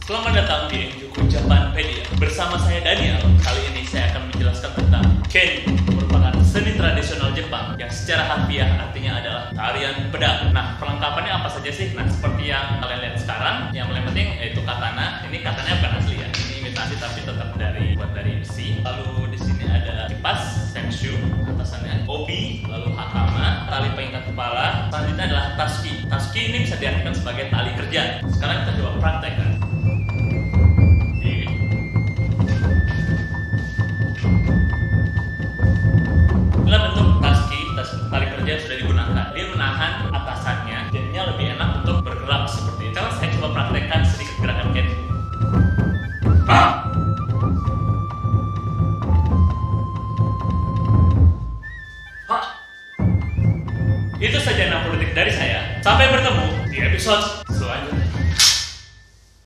Selamat datang di Enjuku Japanpedia. Bersama saya Daniel. Kali ini saya akan menjelaskan tentang Ken, merupakan seni tradisional Jepang yang secara harfiah artinya adalah tarian pedang. Nah, perlengkapannya apa saja sih? Nah, seperti yang kalian lihat sekarang, yang paling penting yaitu katana. Ini katananya bukan asli ya, ini imitasi tapi tetap buat dari besi. Lalu di sini ada kipas, senshu, atasannya obi, lalu hakama, tali pengikat kepala. Selanjutnya adalah taski. Taski ini bisa diartikan sebagai tali kerja. Sekarang kita coba praktek.